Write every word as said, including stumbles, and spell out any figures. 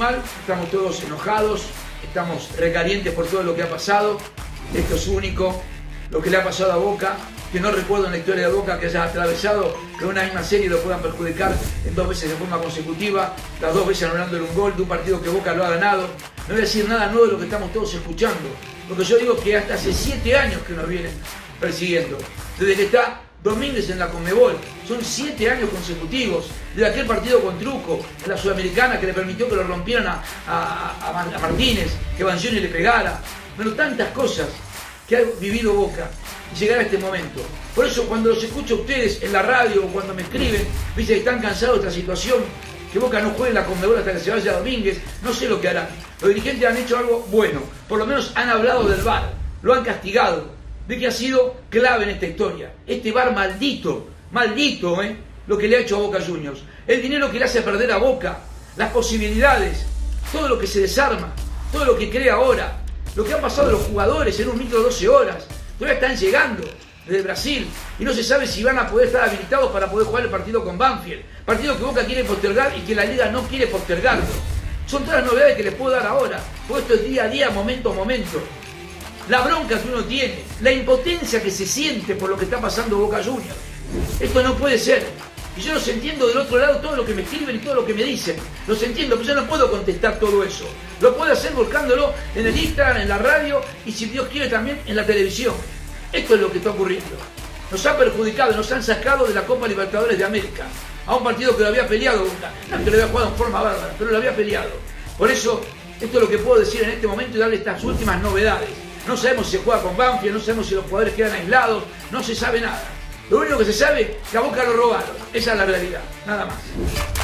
mal, estamos todos enojados, estamos recalientes por todo lo que ha pasado. Esto es único, lo que le ha pasado a Boca, que no recuerdo en la historia de Boca que haya atravesado que una misma serie lo puedan perjudicar en dos veces de forma consecutiva, las dos veces anulándole un gol de un partido que Boca lo ha ganado. No voy a decir nada nuevo de lo que estamos todos escuchando, porque yo digo que hasta hace siete años que nos vienen persiguiendo, desde que está Domínguez en la Conmebol, son siete años consecutivos, de aquel partido con Truco, en la Sudamericana, que le permitió que lo rompieran a, a, a Martínez, que Banzioni le pegara, pero tantas cosas que ha vivido Boca y llegar a este momento. Por eso cuando los escucho a ustedes en la radio o cuando me escriben, dicen que están cansados de esta situación, que Boca no juegue en la Conmebol hasta que se vaya Domínguez, no sé lo que harán. Los dirigentes han hecho algo bueno, por lo menos han hablado del V A R, lo han castigado, de que ha sido clave en esta historia. Este V A R maldito, maldito, ¿eh? Lo que le ha hecho a Boca Juniors. El dinero que le hace perder a Boca, las posibilidades, todo lo que se desarma, todo lo que crea ahora, lo que han pasado los jugadores en un micro doce horas, todavía están llegando desde Brasil y no se sabe si van a poder estar habilitados para poder jugar el partido con Banfield. Partido que Boca quiere postergar y que la Liga no quiere postergarlo. Son todas las novedades que les puedo dar ahora, porque esto es día a día, momento a momento. La bronca que uno tiene, la impotencia que se siente por lo que está pasando Boca Juniors. Esto no puede ser. Y yo los entiendo del otro lado, todo lo que me escriben y todo lo que me dicen. Los entiendo, pero yo no puedo contestar todo eso. Lo puedo hacer volcándolo en el Instagram, en la radio y si Dios quiere también en la televisión. Esto es lo que está ocurriendo. Nos ha perjudicado, nos han sacado de la Copa Libertadores de América. A un partido que lo había peleado Boca. No que lo había jugado en forma bárbara, pero lo había peleado. Por eso, esto es lo que puedo decir en este momento y darle estas últimas novedades. No sabemos si se juega con Banfield, no sabemos si los jugadores quedan aislados, no se sabe nada. Lo único que se sabe es que a Boca lo robaron. Esa es la realidad, nada más.